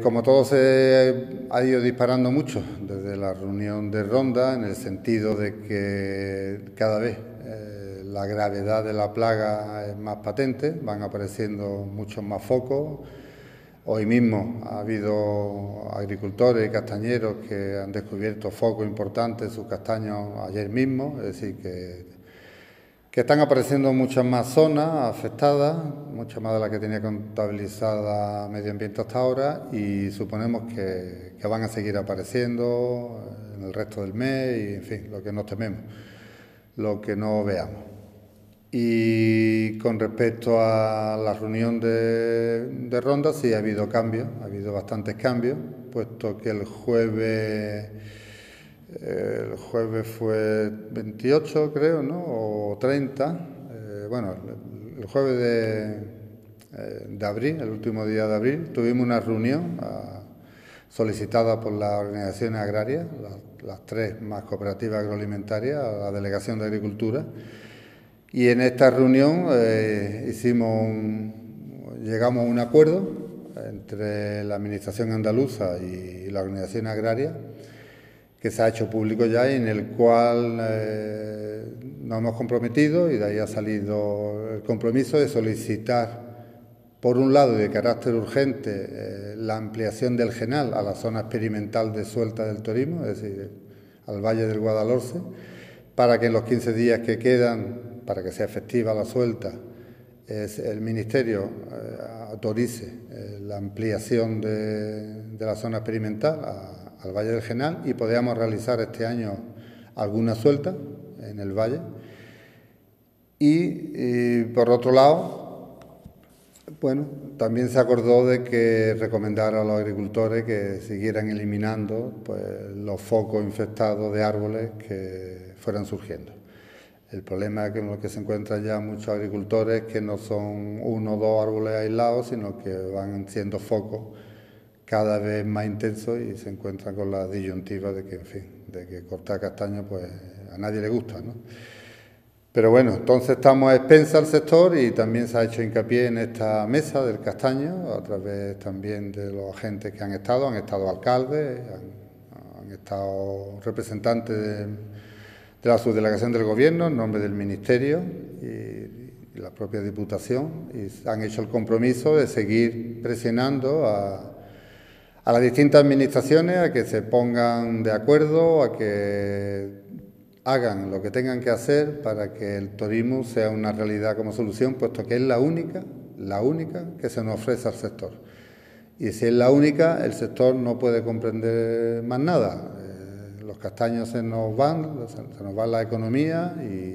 Como todo se ha ido disparando mucho desde la reunión de Ronda, en el sentido de que cada vez la gravedad de la plaga es más patente, van apareciendo muchos más focos. Hoy mismo ha habido agricultores y castañeros que han descubierto focos importantes en sus castaños ayer mismo, es decir, que están apareciendo muchas más zonas afectadas, muchas más de las que tenía contabilizada Medio Ambiente hasta ahora, y suponemos que van a seguir apareciendo en el resto del mes y, en fin, lo que nos tememos, lo que no veamos. Y con respecto a la reunión de Ronda, sí ha habido cambios, ha habido bastantes cambios, puesto que el jueves fue 28, creo, ¿no? O 30. Bueno, el jueves de abril, el último día de abril, tuvimos una reunión solicitada por las organizaciones agrarias, las tres más cooperativas agroalimentarias, la Delegación de Agricultura. Y en esta reunión llegamos a un acuerdo entre la Administración andaluza y las organizaciones agrarias, que se ha hecho público ya y en el cual nos hemos comprometido, y de ahí ha salido el compromiso de solicitar, por un lado, y de carácter urgente, la ampliación del Genal a la zona experimental de suelta del Torimo, es decir, al Valle del Guadalhorce, para que en los 15 días que quedan, para que sea efectiva la suelta, el Ministerio autorice la ampliación de la zona experimental al Valle del Genal y podamos realizar este año alguna suelta en el valle. Y por otro lado, bueno, también se acordó de que recomendar a los agricultores que siguieran eliminando pues, los focos infectados de árboles que fueran surgiendo. El problema con lo que se encuentran ya muchos agricultores es que no son uno o dos árboles aislados, sino que van siendo focos cada vez más intensos y se encuentran con la disyuntiva de que, en fin, de que cortar castaño pues a nadie le gusta, ¿no? Pero bueno, entonces estamos a expensas al sector y también se ha hecho hincapié en esta mesa del castaño a través también de los agentes que han estado alcaldes, han estado representantes de la subdelegación del Gobierno en nombre del Ministerio y la propia Diputación, y han hecho el compromiso de seguir presionando a las distintas administraciones a que se pongan de acuerdo, a que hagan lo que tengan que hacer para que el turismo sea una realidad como solución, puesto que es la única que se nos ofrece al sector. Y si es la única, el sector no puede comprender más nada. Los castaños se nos va la economía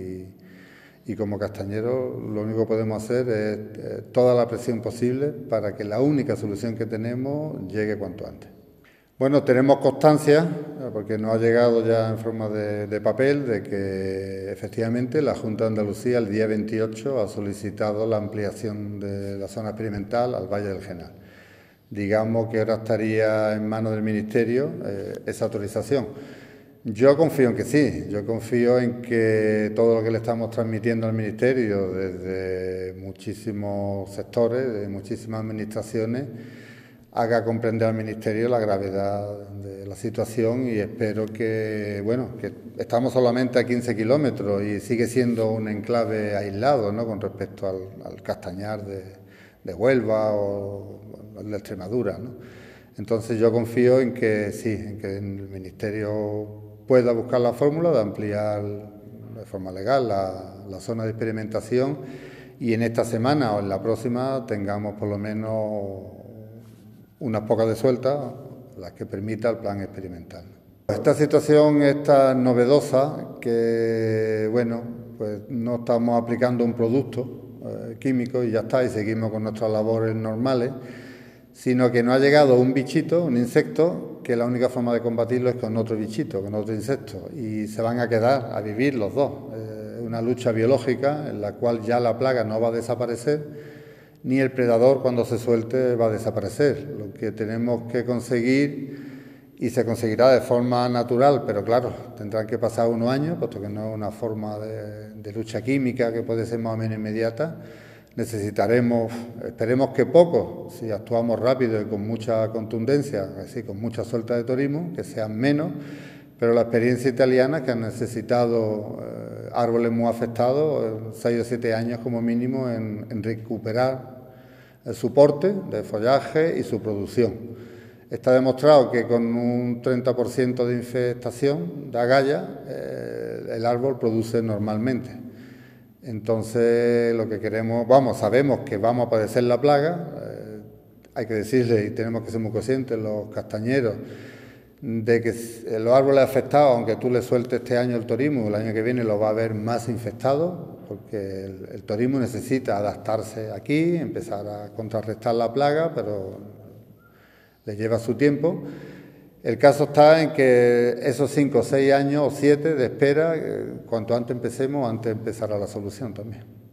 y como castañeros lo único que podemos hacer es toda la presión posible para que la única solución que tenemos llegue cuanto antes. Bueno, tenemos constancia, porque nos ha llegado ya en forma de papel, de que efectivamente la Junta de Andalucía el día 28 ha solicitado la ampliación de la zona experimental al Valle del Genal. Digamos que ahora estaría en manos del Ministerio esa autorización. Yo confío en que sí, yo confío en que todo lo que le estamos transmitiendo al Ministerio desde muchísimos sectores, de muchísimas administraciones, haga comprender al Ministerio la gravedad de la situación y espero que, bueno, que estamos solamente a 15 kilómetros y sigue siendo un enclave aislado, ¿no?, con respecto al Castañar de Huelva o de Extremadura, ¿no? Entonces yo confío en que sí, en que el Ministerio pueda buscar la fórmula de ampliar de forma legal la zona de experimentación y en esta semana o en la próxima tengamos por lo menos unas pocas de sueltas, las que permita el plan experimental. Esta situación es tan novedosa que, bueno, pues no estamos aplicando un producto químico y ya está, y seguimos con nuestras labores normales, sino que nos ha llegado un bichito, un insecto, que la única forma de combatirlo es con otro bichito, con otro insecto, y se van a quedar a vivir los dos. Una lucha biológica en la cual ya la plaga no va a desaparecer, ni el predador cuando se suelte va a desaparecer. Lo que tenemos que conseguir, y se conseguirá de forma natural, pero claro, tendrán que pasar unos años, puesto que no es una forma de lucha química que puede ser más o menos inmediata. necesitaremos, esperemos que poco, si actuamos rápido y con mucha contundencia, así con mucha suelta de torismo, que sean menos, pero la experiencia italiana, que han necesitado árboles muy afectados, 6 o 7 años como mínimo en recuperar el soporte de follaje y su producción. Está demostrado que con un 30% de infestación de agallas el árbol produce normalmente. Entonces lo que queremos, sabemos que vamos a padecer la plaga, hay que decirle y tenemos que ser muy conscientes los castañeros de que los árboles afectados, aunque tú le sueltes este año el torismo, el año que viene lo va a ver más infectado, porque el torismo necesita adaptarse aquí, empezar a contrarrestar la plaga, pero le lleva su tiempo. El caso está en que esos 5 o 6 años o 7 de espera, cuanto antes empecemos, antes empezará la solución también.